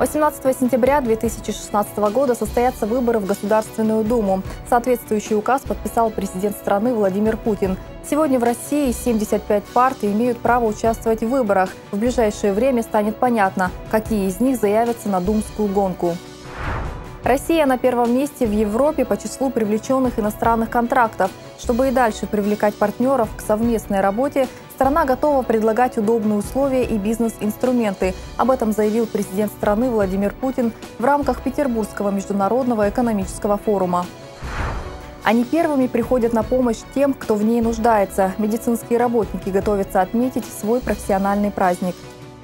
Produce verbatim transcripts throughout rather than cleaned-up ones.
восемнадцатого сентября две тысячи шестнадцатого года состоятся выборы в Государственную Думу. Соответствующий указ подписал президент страны Владимир Путин. Сегодня в России семьдесят пять партий имеют право участвовать в выборах. В ближайшее время станет понятно, какие из них заявятся на думскую гонку. Россия на первом месте в Европе по числу привлеченных иностранных контрактов. Чтобы и дальше привлекать партнеров к совместной работе, страна готова предлагать удобные условия и бизнес-инструменты. Об этом заявил президент страны Владимир Путин в рамках Петербургского международного экономического форума. Они первыми приходят на помощь тем, кто в ней нуждается. Медицинские работники готовятся отметить свой профессиональный праздник.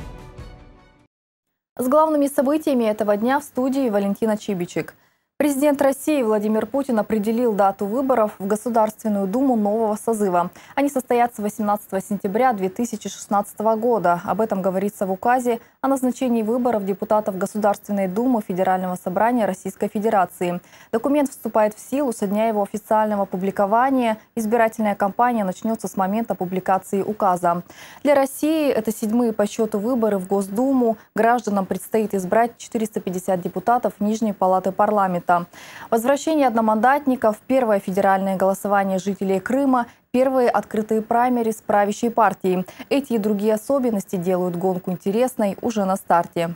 С главными событиями этого дня в студии Валентина Чибичек. Президент России Владимир Путин определил дату выборов в Государственную Думу нового созыва. Они состоятся восемнадцатого сентября две тысячи шестнадцатого года. Об этом говорится в указе о назначении выборов депутатов Государственной Думы Федерального собрания Российской Федерации. Документ вступает в силу со дня его официального публикования. Избирательная кампания начнется с момента публикации указа. Для России это седьмые по счету выборы в Госдуму. Гражданам предстоит избрать четыреста пятьдесят депутатов Нижней палаты парламента. Возвращение одномандатников, первое федеральное голосование жителей Крыма, первые открытые праймериз правящей партии. Эти и другие особенности делают гонку интересной уже на старте.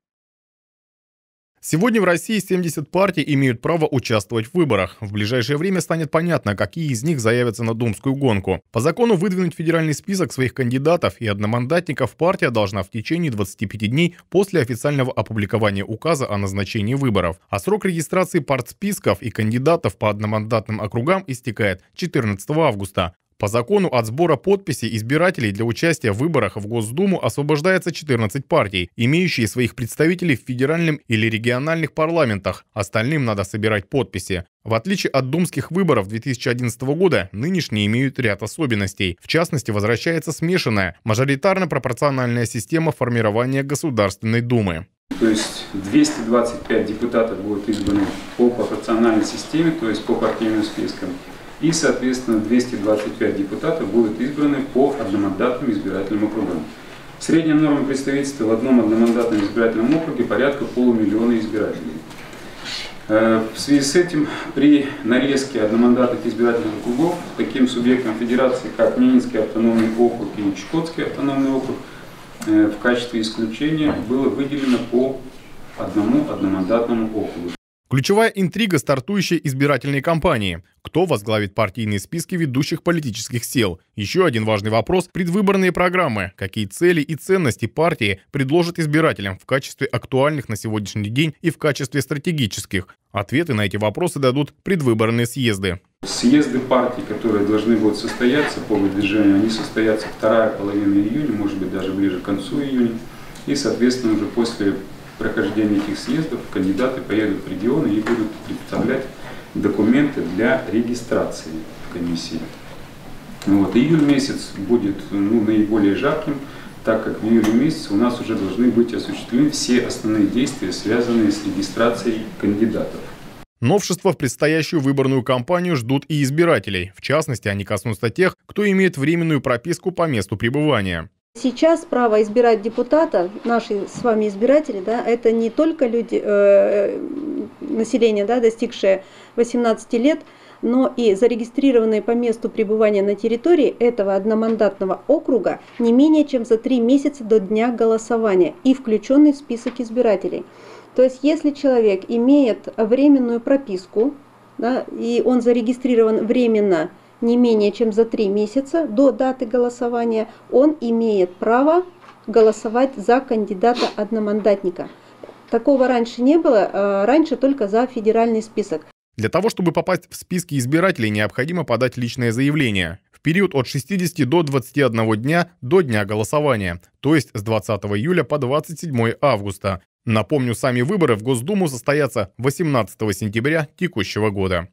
Сегодня в России семьдесят партий имеют право участвовать в выборах. В ближайшее время станет понятно, какие из них заявятся на думскую гонку. По закону выдвинуть федеральный список своих кандидатов и одномандатников партия должна в течение двадцати пяти дней после официального опубликования указа о назначении выборов. А срок регистрации партсписков и кандидатов по одномандатным округам истекает четырнадцатого августа. По закону от сбора подписей избирателей для участия в выборах в Госдуму освобождается четырнадцать партий, имеющие своих представителей в федеральном или региональных парламентах. Остальным надо собирать подписи. В отличие от думских выборов две тысячи одиннадцатого года, нынешние имеют ряд особенностей. В частности, возвращается смешанная, мажоритарно-пропорциональная система формирования Государственной Думы. То есть двести двадцать пять депутатов будут избраны по пропорциональной системе, то есть по партийным спискам. И, соответственно, двести двадцать пять депутатов будут избраны по одномандатным избирательным округам. Средняя норма представительства в одном одномандатном избирательном округе порядка полумиллиона избирателей. В связи с этим при нарезке одномандатных избирательных округов таким субъектам федерации, как Минский автономный округ и Чукотский автономный округ, в качестве исключения было выделено по одному одномандатному округу. Ключевая интрига стартующей избирательной кампании. Кто возглавит партийные списки ведущих политических сил? Еще один важный вопрос – предвыборные программы. Какие цели и ценности партии предложат избирателям в качестве актуальных на сегодняшний день и в качестве стратегических? Ответы на эти вопросы дадут предвыборные съезды. Съезды партий, которые должны будут состояться по выдвижению, они состоятся вторая половина июня, может быть даже ближе к концу июня. И, соответственно, уже после прохождения этих съездов кандидаты поедут в регионы и будут представлять документы для регистрации в комиссии. Вот. Июль месяц будет ну, наиболее жарким, так как в июле месяце у нас уже должны быть осуществлены все основные действия, связанные с регистрацией кандидатов. Новшества в предстоящую выборную кампанию ждут и избирателей. В частности, они коснутся тех, кто имеет временную прописку по месту пребывания. Сейчас право избирать депутата, наши с вами избиратели, да, это не только люди, э, население, да, достигшее восемнадцати лет, но и зарегистрированные по месту пребывания на территории этого одномандатного округа не менее чем за три месяца до дня голосования и включенный в список избирателей. То есть, если человек имеет временную прописку, да, и он зарегистрирован временно не менее чем за три месяца до даты голосования, он имеет право голосовать за кандидата-одномандатника. Такого раньше не было, раньше только за федеральный список. Для того, чтобы попасть в списки избирателей, необходимо подать личное заявление в период от шестидесяти до двадцати одного дня до дня голосования, то есть с двадцатого июля по двадцать седьмое августа. Напомню, сами выборы в Госдуму состоятся восемнадцатого сентября текущего года.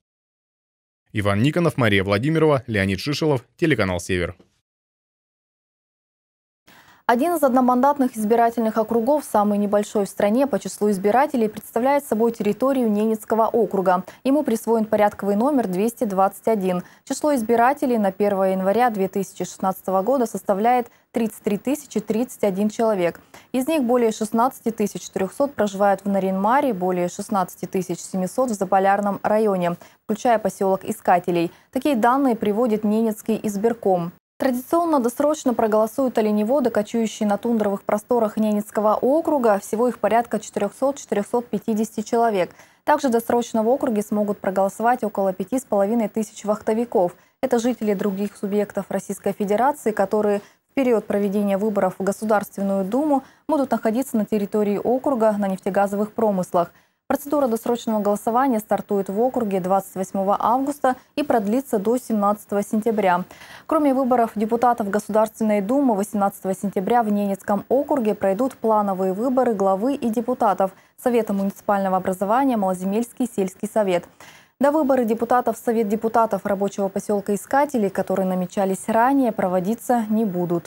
Иван Никонов, Мария Владимирова, Леонид Шишелов, телеканал «Север». Один из одномандатных избирательных округов, самый небольшой в стране по числу избирателей, представляет собой территорию Ненецкого округа. Ему присвоен порядковый номер двести двадцать один. Число избирателей на первое января две тысячи шестнадцатого года составляет тридцать три тысячи тридцать один человек. Из них более шестнадцати тысяч трёхсот проживают в Нарьян-Маре, более шестнадцати тысяч семисот в Заполярном районе, включая поселок Искателей. Такие данные приводит Ненецкий избирком. Традиционно досрочно проголосуют оленеводы, кочующие на тундровых просторах Ненецкого округа. Всего их порядка четырёхсот — четырёхсот пятидесяти человек. Также досрочно в округе смогут проголосовать около пяти с половиной тысяч вахтовиков. Это жители других субъектов Российской Федерации, которые в период проведения выборов в Государственную Думу будут находиться на территории округа на нефтегазовых промыслах. Процедура досрочного голосования стартует в округе двадцать восьмого августа и продлится до семнадцатого сентября. Кроме выборов депутатов Государственной Думы, восемнадцатого сентября в Ненецком округе пройдут плановые выборы главы и депутатов Совета муниципального образования Малоземельский сельский совет. До выборы депутатов в Совет депутатов рабочего поселка Искателей, которые намечались ранее, проводиться не будут.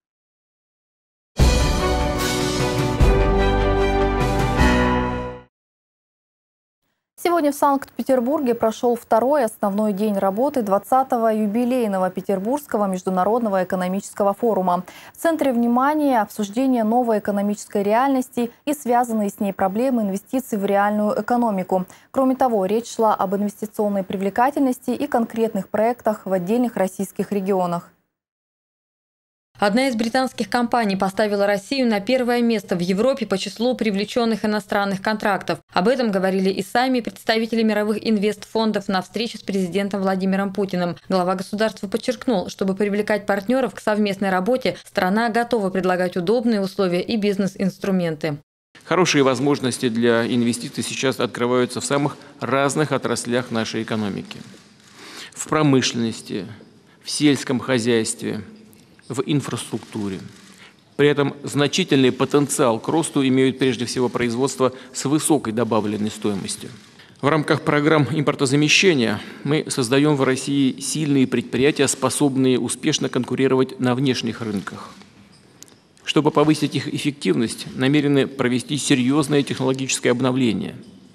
Сегодня в Санкт-Петербурге прошел второй основной день работы двадцатого юбилейного Петербургского международного экономического форума. В центре внимания обсуждение новой экономической реальности и связанные с ней проблемы инвестиций в реальную экономику. Кроме того, речь шла об инвестиционной привлекательности и конкретных проектах в отдельных российских регионах. Одна из британских компаний поставила Россию на первое место в Европе по числу привлеченных иностранных контрактов. Об этом говорили и сами представители мировых инвестфондов на встрече с президентом Владимиром Путиным. Глава государства подчеркнул, чтобы привлекать партнеров к совместной работе, страна готова предлагать удобные условия и бизнес-инструменты. Хорошие возможности для инвестиций сейчас открываются в самых разных отраслях нашей экономики. В промышленности, в сельском хозяйстве, в инфраструктуре. При этом значительный потенциал к росту имеют прежде всего производства с высокой добавленной стоимостью. В рамках программ импортозамещения мы создаем в России сильные предприятия, способные успешно конкурировать на внешних рынках. Чтобы повысить их эффективность, намерены провести серьезное технологическое обновление.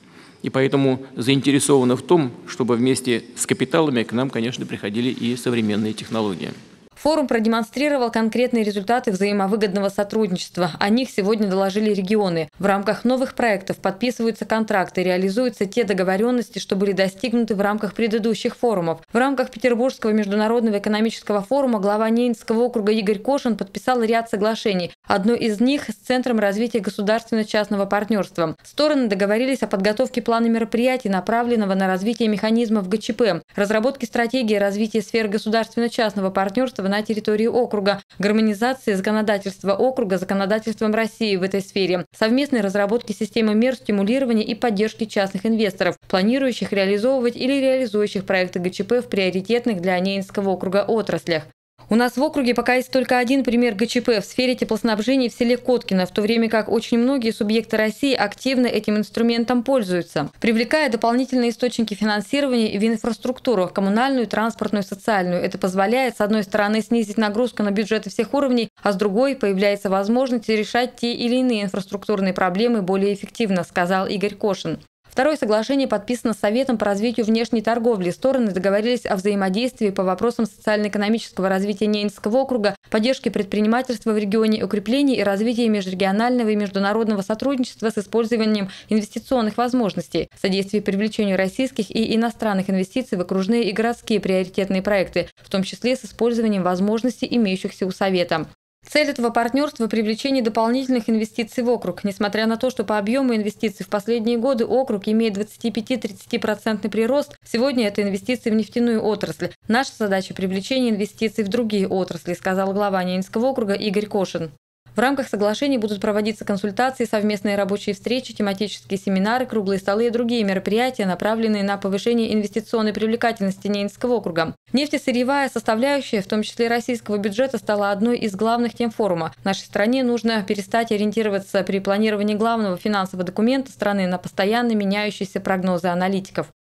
И поэтому заинтересованы в том, чтобы вместе с капиталами к нам, конечно, приходили и современные технологии. Форум продемонстрировал конкретные результаты взаимовыгодного сотрудничества. О них сегодня доложили регионы. В рамках новых проектов подписываются контракты, реализуются те договоренности, что были достигнуты в рамках предыдущих форумов. В рамках Петербургского международного экономического форума глава Ненецкого округа Игорь Кошин подписал ряд соглашений. Одно из них с Центром развития государственно-частного партнерства. Стороны договорились о подготовке плана мероприятий, направленного на развитие механизмов ГЧП, разработке стратегии развития сфер государственно-частного партнерства на территории округа, гармонизации законодательства округа с законодательством России в этой сфере, совместной разработки системы мер стимулирования и поддержки частных инвесторов, планирующих реализовывать или реализующих проекты ГЧП в приоритетных для Ненецкого округа отраслях. У нас в округе пока есть только один пример ГЧП в сфере теплоснабжения в селе Коткино, в то время как очень многие субъекты России активно этим инструментом пользуются, привлекая дополнительные источники финансирования в инфраструктуру, коммунальную, транспортную, социальную. Это позволяет, с одной стороны, снизить нагрузку на бюджеты всех уровней, а с другой появляется возможность решать те или иные инфраструктурные проблемы более эффективно, сказал Игорь Кошин. Второе соглашение подписано Советом по развитию внешней торговли. Стороны договорились о взаимодействии по вопросам социально-экономического развития Ненецкого округа, поддержке предпринимательства в регионе, укреплении и развитии межрегионального и международного сотрудничества с использованием инвестиционных возможностей, содействии привлечению российских и иностранных инвестиций в окружные и городские приоритетные проекты, в том числе с использованием возможностей, имеющихся у Совета. Цель этого партнерства – привлечение дополнительных инвестиций в округ. Несмотря на то, что по объему инвестиций в последние годы округ имеет двадцати-пяти-тридцатипроцентный прирост, сегодня это инвестиции в нефтяную отрасль. Наша задача – привлечение инвестиций в другие отрасли, сказал глава Ненецкого округа Игорь Кошин. В рамках соглашений будут проводиться консультации, совместные рабочие встречи, тематические семинары, круглые столы и другие мероприятия, направленные на повышение инвестиционной привлекательности Ненецкого округа. Нефтесырьевая составляющая, в том числе российского бюджета, стала одной из главных тем форума. Нашей стране нужно перестать ориентироваться при планировании главного финансового документа страны на постоянно меняющиеся прогнозы аналитиков.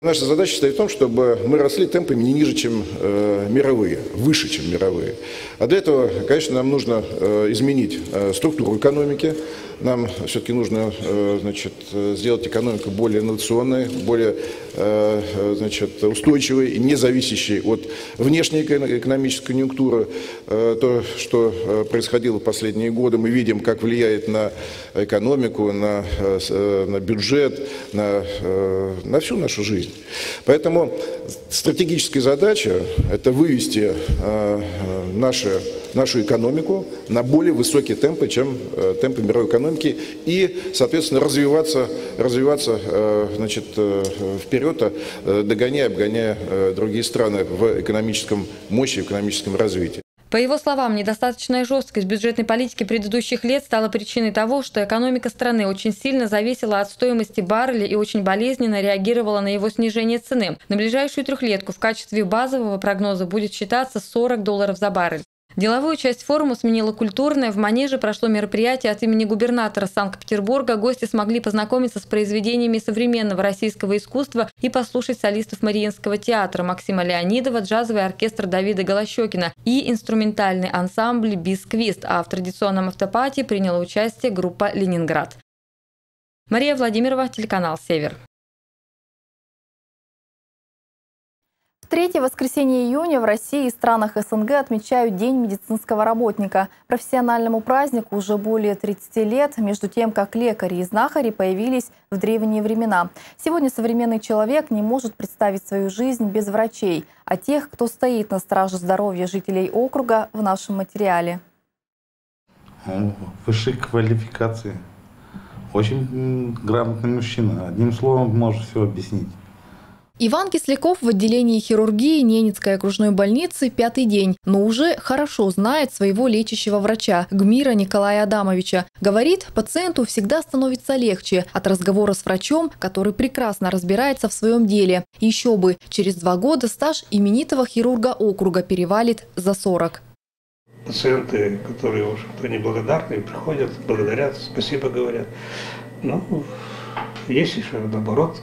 Наша задача стоит в том, чтобы мы росли темпами не ниже, чем э, мировые, выше, чем мировые. А для этого, конечно, нам нужно э, изменить э, структуру экономики. Нам все-таки нужно э, значит, сделать экономику более инновационной, более э, значит, устойчивой и не зависящей от внешней экономической конъюнктуры. Э, то, что э, происходило в последние годы, мы видим, как влияет на экономику, на, э, на бюджет, на, э, на всю нашу жизнь. Поэтому стратегическая задача – это вывести э, наши, нашу экономику на более высокие темпы, чем э, темпы мировой экономики, и, соответственно, развиваться, развиваться э, значит, э, вперед, э, догоняя, обгоняя э, другие страны в экономическом мощи, в экономическом развитии. По его словам, недостаточная жесткость бюджетной политики предыдущих лет стала причиной того, что экономика страны очень сильно зависела от стоимости барреля и очень болезненно реагировала на его снижение цены. На ближайшую трехлетку в качестве базового прогноза будет считаться сорок долларов за баррель. Деловую часть форума сменила культурная. В Манеже прошло мероприятие от имени губернатора Санкт-Петербурга. Гости смогли познакомиться с произведениями современного российского искусства и послушать солистов Мариинского театра Максима Леонидова, джазовый оркестр Давида Голощёкина и инструментальный ансамбль «Бисквист». А в традиционном автопати приняла участие группа «Ленинград». Мария Владимирова, телеканал «Север». В третье воскресенье июня в России и странах СНГ отмечают День медицинского работника. Профессиональному празднику уже более тридцати лет, между тем, как лекари и знахари появились в древние времена. Сегодня современный человек не может представить свою жизнь без врачей, а тех, кто стоит на страже здоровья жителей округа, в нашем материале. Высшей квалификации. Очень грамотный мужчина. Одним словом может все объяснить. Иван Кисляков в отделении хирургии Ненецкой окружной больницы пятый день, но уже хорошо знает своего лечащего врача Гмира Николая Адамовича. Говорит, пациенту всегда становится легче от разговора с врачом, который прекрасно разбирается в своем деле. Еще бы, через два года стаж именитого хирурга округа перевалит за сорок. Пациенты, которые, в общем-то, неблагодарные, приходят, благодарят, спасибо говорят. Ну, есть еще наоборот.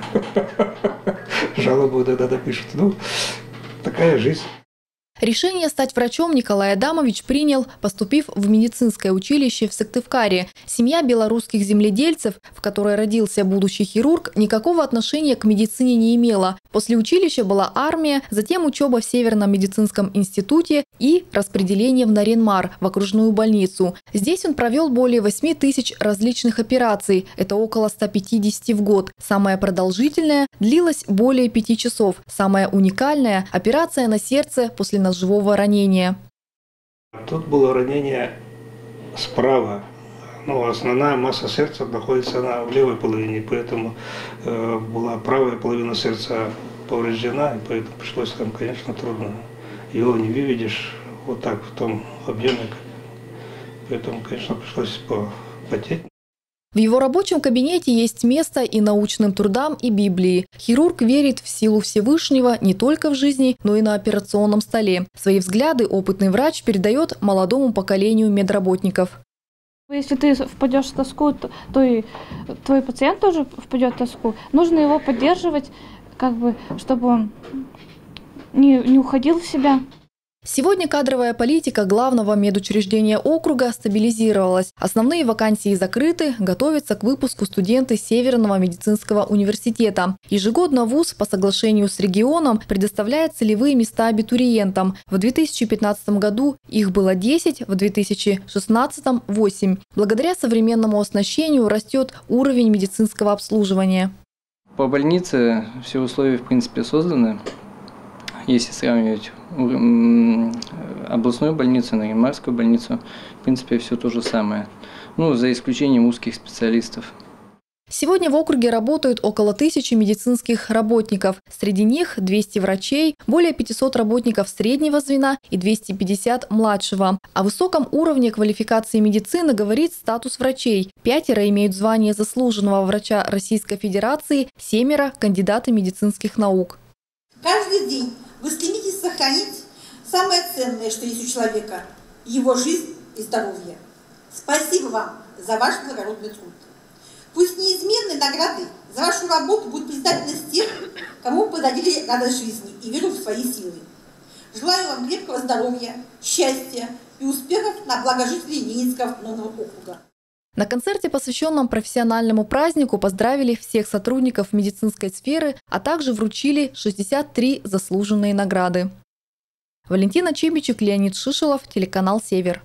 Жалобу иногда напишут. Ну, такая жизнь. Решение стать врачом Николай Адамович принял, поступив в медицинское училище в Сыктывкаре. Семья белорусских земледельцев, в которой родился будущий хирург, никакого отношения к медицине не имела. После училища была армия, затем учеба в Северном медицинском институте и распределение в Нарьян-Мар, в окружную больницу. Здесь он провел более восьми тысяч различных операций, это около ста пятидесяти в год. Самая продолжительная длилась более пяти часов. Самая уникальная – операция на сердце после ножевого ранения. Тут было ранение справа, но основная масса сердца находится на, в левой половине, поэтому э, была правая половина сердца повреждена, и поэтому пришлось там, конечно, трудно. Его не выведешь вот так в том объеме, поэтому, конечно, пришлось потеть. В его рабочем кабинете есть место и научным трудам, и Библии. Хирург верит в силу Всевышнего не только в жизни, но и на операционном столе. Свои взгляды опытный врач передает молодому поколению медработников. Если ты впадешь в тоску, то, то и твой пациент тоже впадет в тоску. Нужно его поддерживать, как бы, чтобы он не, не уходил в себя. Сегодня кадровая политика главного медучреждения округа стабилизировалась. Основные вакансии закрыты, готовятся к выпуску студенты Северного медицинского университета. Ежегодно вуз по соглашению с регионом предоставляет целевые места абитуриентам. В две тысячи пятнадцатом году их было десять, в две тысячи шестнадцатом – восемь. Благодаря современному оснащению растет уровень медицинского обслуживания. По больнице все условия, в принципе, созданы. Если сравнивать областную больницу, Нарьян-Марскую больницу, в принципе, все то же самое. Ну, за исключением узких специалистов. Сегодня в округе работают около тысячи медицинских работников. Среди них двести врачей, более пятисот работников среднего звена и двести пятьдесят младшего. О высоком уровне квалификации медицины говорит статус врачей. Пятеро имеют звание заслуженного врача Российской Федерации, семеро – кандидаты медицинских наук. Каждый день вы стремитесь сохранить самое ценное, что есть у человека – его жизнь и здоровье. Спасибо вам за ваш благородный труд. Пусть неизменной наградой за вашу работу будет признательность тех, кому вы подарили радость жизни и веру в свои силы. Желаю вам крепкого здоровья, счастья и успехов на благо жителей Ненецкого автономного округа. На концерте, посвященном профессиональному празднику, поздравили всех сотрудников медицинской сферы, а также вручили шестьдесят три заслуженные награды. Валентина Чибичек, Леонид Шишелов, телеканал «Север».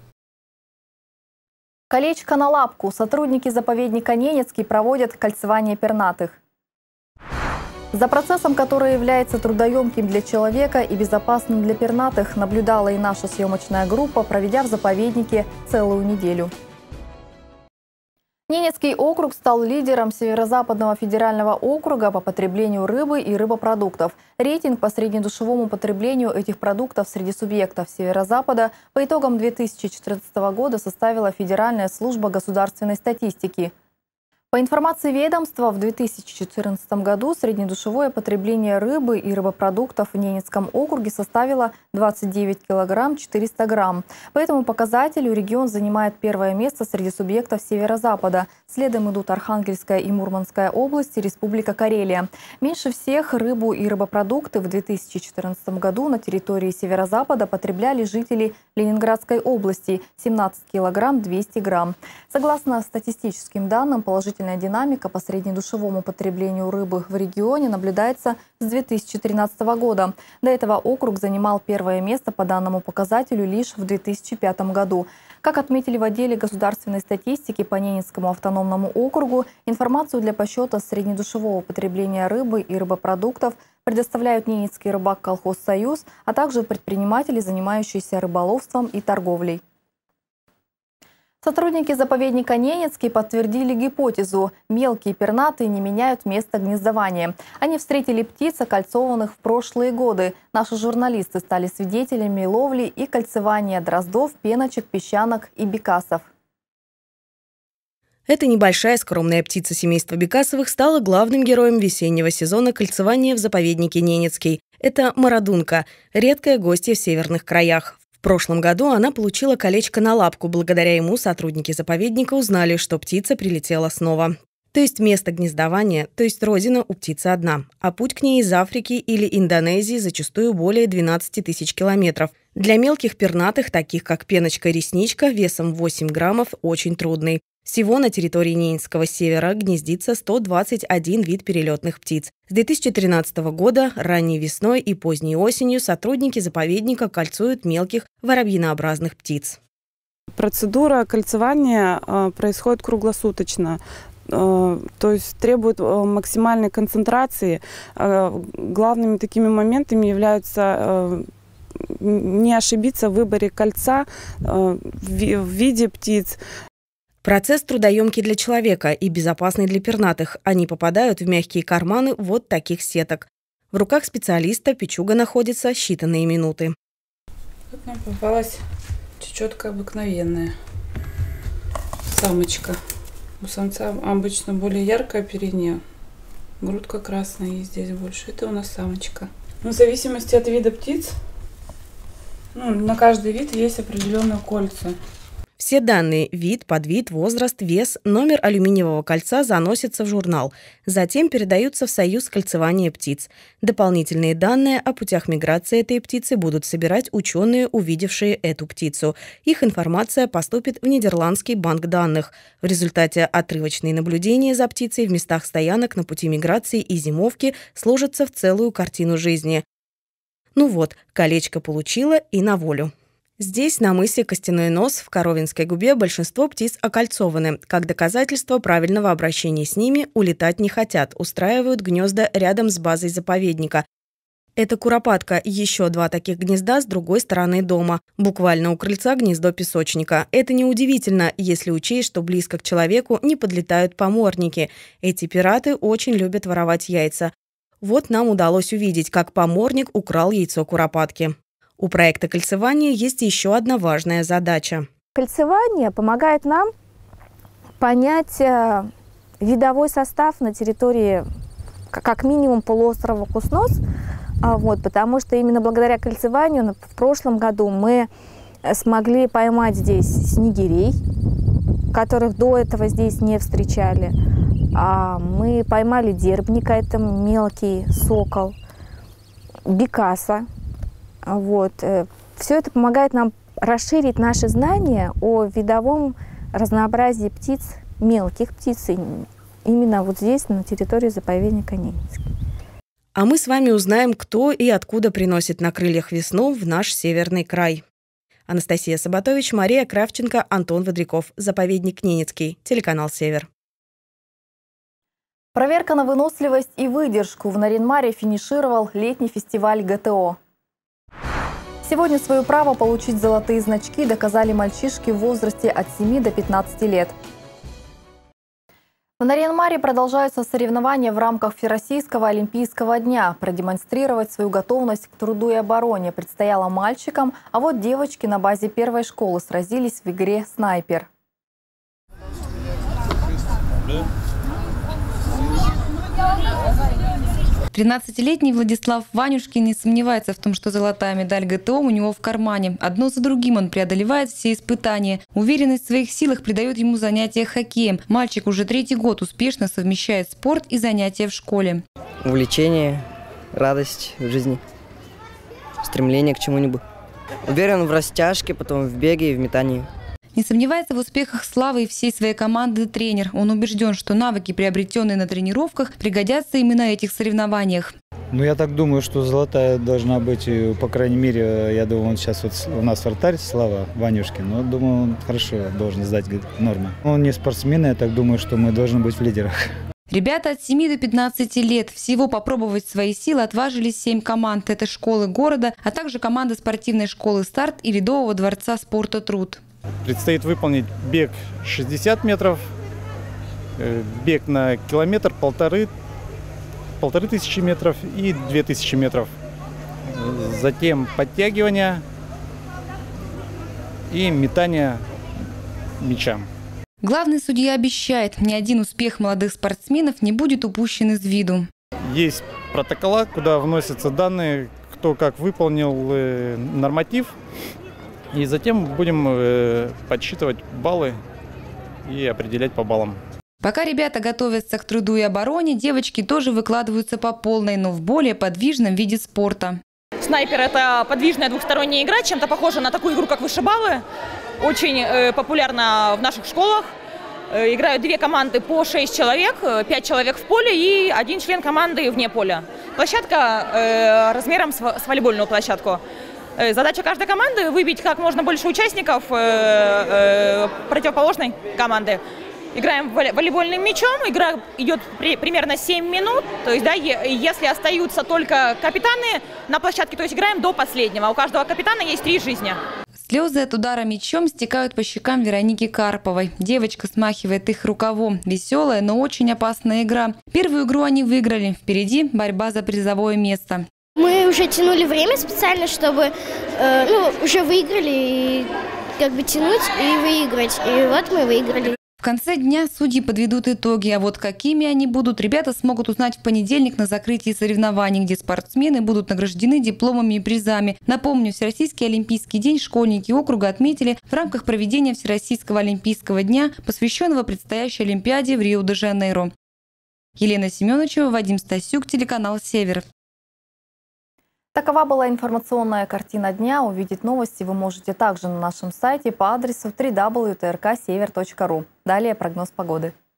Колечко на лапку. Сотрудники заповедника Ненецкий проводят кольцевание пернатых. За процессом, который является трудоемким для человека и безопасным для пернатых, наблюдала и наша съемочная группа, проведя в заповеднике целую неделю. Ненецкий округ стал лидером Северо-Западного федерального округа по потреблению рыбы и рыбопродуктов. Рейтинг по среднедушевому потреблению этих продуктов среди субъектов Северо-Запада по итогам две тысячи четырнадцатого года составила Федеральная служба государственной статистики. По информации ведомства, в две тысячи четырнадцатом году среднедушевое потребление рыбы и рыбопродуктов в Ненецком округе составило двадцать девять килограмм четыреста грамм. По этому показателю регион занимает первое место среди субъектов Северо-Запада. Следом идут Архангельская и Мурманская области, Республика Карелия. Меньше всех рыбу и рыбопродукты в две тысячи четырнадцатом году на территории Северо-Запада потребляли жители Ленинградской области – семнадцать килограмм двести грамм. Согласно статистическим данным, положительно динамика по среднедушевому потреблению рыбы в регионе наблюдается с две тысячи тринадцатого года. До этого округ занимал первое место по данному показателю лишь в две тысячи пятом году. Как отметили в отделе государственной статистики по Ненецкому автономному округу, информацию для подсчета среднедушевого потребления рыбы и рыбопродуктов предоставляют Ненецкий рыбак-колхоз «Союз», а также предприниматели, занимающиеся рыболовством и торговлей. Сотрудники заповедника Ненецкий подтвердили гипотезу – мелкие пернатые не меняют место гнездования. Они встретили птиц, окольцованных в прошлые годы. Наши журналисты стали свидетелями ловли и кольцевания дроздов, пеночек, песчанок и бекасов. Эта небольшая скромная птица семейства бекасовых стала главным героем весеннего сезона кольцевания в заповеднике Ненецкий. Это мародунка – редкое гостье в северных краях. В прошлом году она получила колечко на лапку. Благодаря ему сотрудники заповедника узнали, что птица прилетела снова. То есть место гнездования, то есть родина у птицы одна. А путь к ней из Африки или Индонезии зачастую более двенадцати тысяч километров. Для мелких пернатых, таких как пеночка-ресничка, весом восемь граммов, очень трудный. Всего на территории Ненецкого севера гнездится сто двадцать один вид перелетных птиц. С две тысячи тринадцатого года ранней весной и поздней осенью сотрудники заповедника кольцуют мелких воробьинообразных птиц. Процедура кольцевания э, происходит круглосуточно. Э, то есть требует э, максимальной концентрации. Э, главными такими моментами являются э, не ошибиться в выборе кольца э, в, в виде птиц. Процесс трудоемкий для человека и безопасный для пернатых. Они попадают в мягкие карманы вот таких сеток. В руках специалиста печуга находится считанные минуты. Вот нам попалась чечетка обыкновенная. Самочка. У самца обычно более яркое оперение. Грудка красная и здесь больше. Это у нас самочка. В зависимости от вида птиц, ну, на каждый вид есть определенные кольца. Все данные – вид, подвид, возраст, вес, номер алюминиевого кольца заносятся в журнал. Затем передаются в Союз кольцевания птиц. Дополнительные данные о путях миграции этой птицы будут собирать ученые, увидевшие эту птицу. Их информация поступит в Нидерландский банк данных. В результате отрывочные наблюдения за птицей в местах стоянок на пути миграции и зимовки сложатся в целую картину жизни. Ну вот, колечко получила и на волю. Здесь, на мысе Костяной Нос, в Коровинской губе, большинство птиц окольцованы. Как доказательство правильного обращения с ними, улетать не хотят, устраивают гнезда рядом с базой заповедника. Это куропатка, еще два таких гнезда с другой стороны дома. Буквально у крыльца гнездо песочника. Это неудивительно, если учесть, что близко к человеку не подлетают поморники. Эти пираты очень любят воровать яйца. Вот нам удалось увидеть, как поморник украл яйцо куропатки. У проекта кольцевания есть еще одна важная задача. Кольцевание помогает нам понять видовой состав на территории как минимум полуострова Куснос, вот, потому что именно благодаря кольцеванию в прошлом году мы смогли поймать здесь снегирей, которых до этого здесь не встречали. А мы поймали дербника, это мелкий сокол, бекаса. Вот. Все это помогает нам расширить наши знания о видовом разнообразии птиц, мелких птиц, именно вот здесь, на территории заповедника Ненецкий. А мы с вами узнаем, кто и откуда приносит на крыльях весну в наш северный край. Анастасия Сабатович, Мария Кравченко, Антон Водряков. Заповедник Ненецкий. Телеканал «Север». Проверка на выносливость и выдержку. В Нарьян-Маре финишировал летний фестиваль ГТО. Сегодня свое право получить золотые значки доказали мальчишки в возрасте от семи до пятнадцати лет. В Нарьян-Маре продолжаются соревнования в рамках Всероссийского олимпийского дня. Продемонстрировать свою готовность к труду и обороне предстояло мальчикам, а вот девочки на базе первой школы сразились в игре «Снайпер». тринадцатилетний Владислав Ванюшкин не сомневается в том, что золотая медаль ГТО у него в кармане. Одно за другим он преодолевает все испытания. Уверенность в своих силах придает ему занятия хоккеем. Мальчик уже третий год успешно совмещает спорт и занятия в школе. Увлечение, радость в жизни, стремление к чему-нибудь. Уверен в растяжке, потом в беге и в метании. Не сомневается в успехах Славы и всей своей команды тренер. Он убежден, что навыки, приобретенные на тренировках, пригодятся именно на этих соревнованиях. Ну, я так думаю, что золотая должна быть, по крайней мере, я думаю, он сейчас вот у нас вратарь Слава Ванюшкин, но думаю, он хорошо должен сдать нормы. Он не спортсмен, я так думаю, что мы должны быть в лидерах. Ребята от семи до пятнадцати лет. Всего попробовать свои силы отважились семь команд. Это школы города, а также команда спортивной школы «Старт» и Ледового дворца спорта «Труд». Предстоит выполнить бег шестьдесят метров, бег на километр, полторы, полторы тысячи метров и две тысячи метров. Затем подтягивания и метание мяча. Главный судья обещает, ни один успех молодых спортсменов не будет упущен из виду. Есть протокола, куда вносятся данные, кто как выполнил норматив. И затем будем э, подсчитывать баллы и определять по баллам. Пока ребята готовятся к труду и обороне, девочки тоже выкладываются по полной, но в более подвижном виде спорта. Снайпер – это подвижная двухсторонняя игра, чем-то похожа на такую игру, как вышибалы. Очень э, популярна в наших школах. Э, играют две команды по шесть человек, пять человек в поле и один член команды вне поля. Площадка э, размером с, с волейбольную площадку. Задача каждой команды – выбить как можно больше участников э, э, противоположной команды. Играем волейбольным мячом, игра идет при, примерно семь минут. То есть, да, если остаются только капитаны на площадке, то есть играем до последнего. У каждого капитана есть три жизни. Слезы от удара мячом стекают по щекам Вероники Карповой. Девочка смахивает их рукавом. Веселая, но очень опасная игра. Первую игру они выиграли. Впереди борьба за призовое место. Мы уже тянули время специально, чтобы, э, ну, уже выиграли, и как бы тянуть и выиграть. И вот мы выиграли. В конце дня судьи подведут итоги, а вот какими они будут, ребята смогут узнать в понедельник на закрытии соревнований, где спортсмены будут награждены дипломами и призами. Напомню, Всероссийский олимпийский день школьники округа отметили в рамках проведения Всероссийского олимпийского дня, посвященного предстоящей Олимпиаде в Рио-де-Жанейро. Елена Семеновичева, Вадим Стасюк, телеканал «Север». Такова была информационная картина дня. Увидеть новости вы можете также на нашем сайте по адресу дабл ю дабл ю дабл ю точка тэ эр ка север точка ру. Далее прогноз погоды.